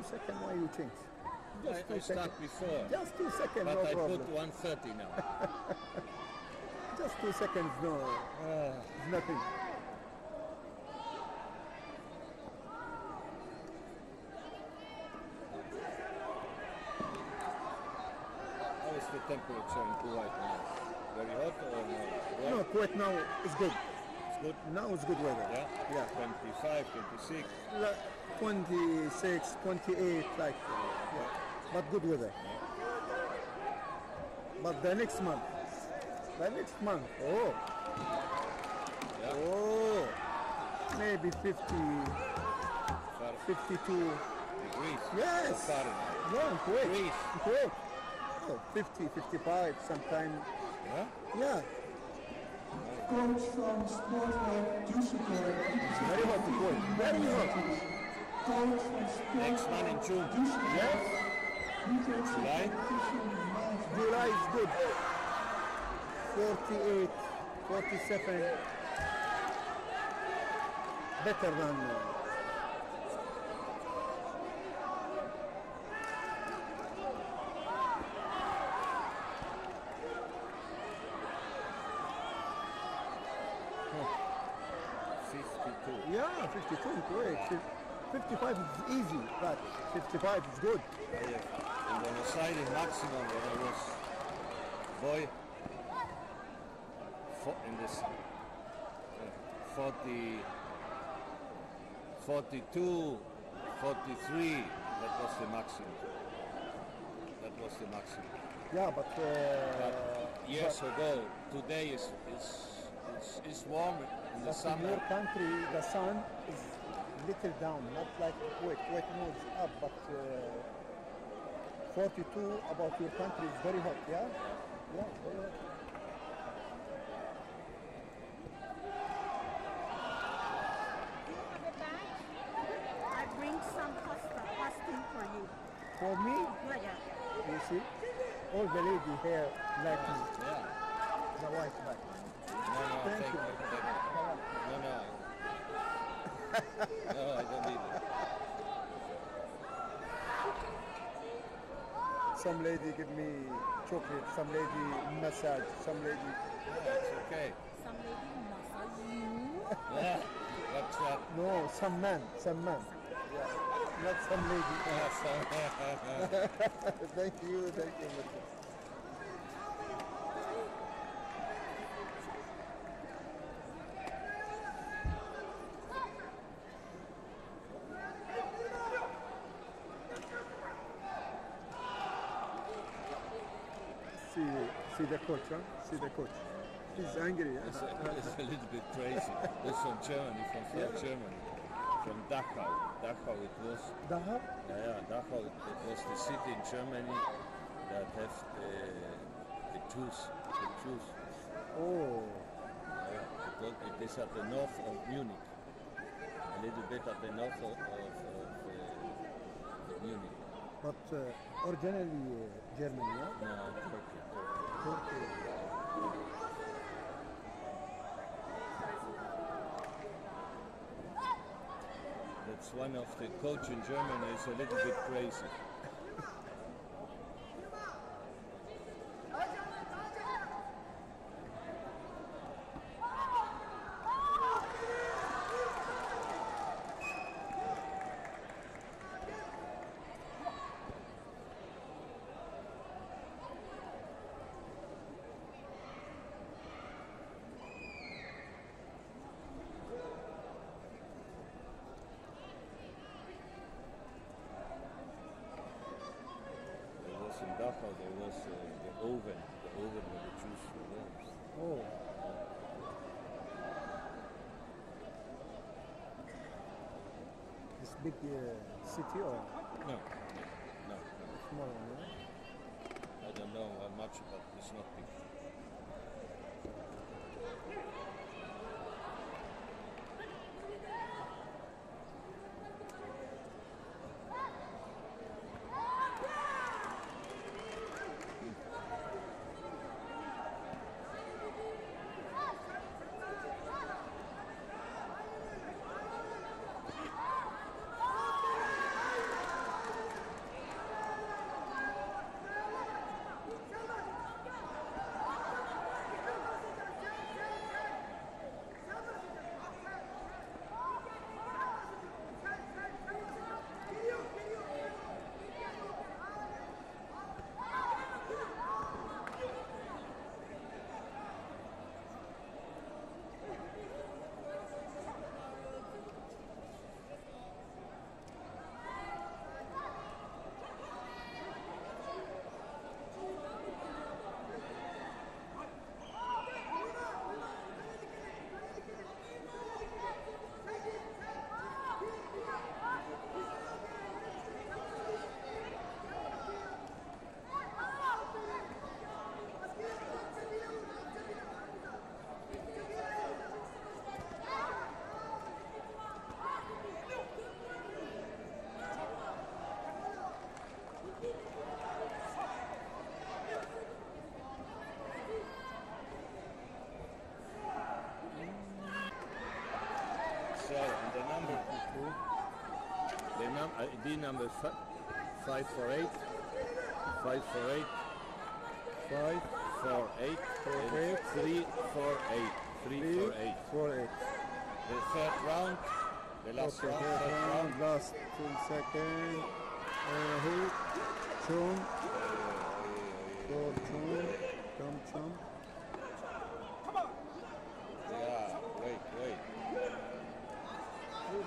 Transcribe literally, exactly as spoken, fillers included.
seconds, why you change? Just I, two I seconds. start before. Just two seconds, but no I problem. put one thirty now. Just two seconds, no, uh, it's nothing. How is the temperature in Kuwait now? Very hot or no? No, Kuwait now is good. It's good? Now it's good weather. Yeah? Yeah. twenty-five, twenty-six. Like twenty-six, twenty-eight, like, yeah. But good weather. But the next month, the next month, oh, Yeah. oh, maybe fifty, Far fifty-two. degrees. Yes. Fahrenheit. No, in Kuwait. Greece. In Kuwait. Oh, fifty, fifty-five, sometime. Yeah? Yeah, Coach from Sport Hub Düsseldorf. very hot in Kuwait. Very hot. Coach from Sport Next one in June. Yes, July? July is good. forty-eight, forty-seven. Better than. Uh, fifty-two. yeah, fifty-two in Kuwait. Fif- fifty-five is easy, but fifty-five is good. I have, in Buenos Aires maximum when I was boy, fo- in this uh, forty, forty-two, forty-three, that was the maximum. That was the maximum. Yeah, but. Uh, But years ago, today is is is, is warm in the But in summer. your country, the sun is little down, not like Kuwait. Kuwait moves up, but uh, forty-two about your country is very hot, yeah? Yeah, very hot. I bring some pasta, pasting for you. For me, Yeah, yeah. you see, all the lady here like me, Yeah. the white back. No, no, Thank thank you. you. Thank you. No, no. No, I don't need it. Some lady give me chocolate, some lady massage, some lady. Yeah, it's okay. Some lady massage you. Yeah, that's that. No, some man, some man. Yeah, not some lady. Thank you, thank you. Mister See, see the coach, huh? See the coach. He's angry. Huh? It's a, it's a little bit crazy. It's from Germany, from South Germany, from Dachau. Dachau it was. Dahab? Yeah, yeah, Dachau it, it was the city in Germany that have the, the Jews. The Jews. Oh, Yeah, it, was, it is at the north of Munich. A little bit at the north of, of, of, uh, of Munich. but uh, originally uh, Germany, yeah? No, Turkey. Turkey. That's one of the coach in Germany is a little bit crazy. There was in Dachau, there was uh, the oven, the oven where the Jews were. Oh, this big uh, city or No, no, no. small one, yeah? I don't know how much, but it's not big. num I D number fi five four eight, five four eight, Five, four eight, Four and eight. three four eight, three three, four eight. four, eight. The third round, the last Okay, round, third third round, round. last two second. Uh, who? Chum. Go Chum. Chum Chum.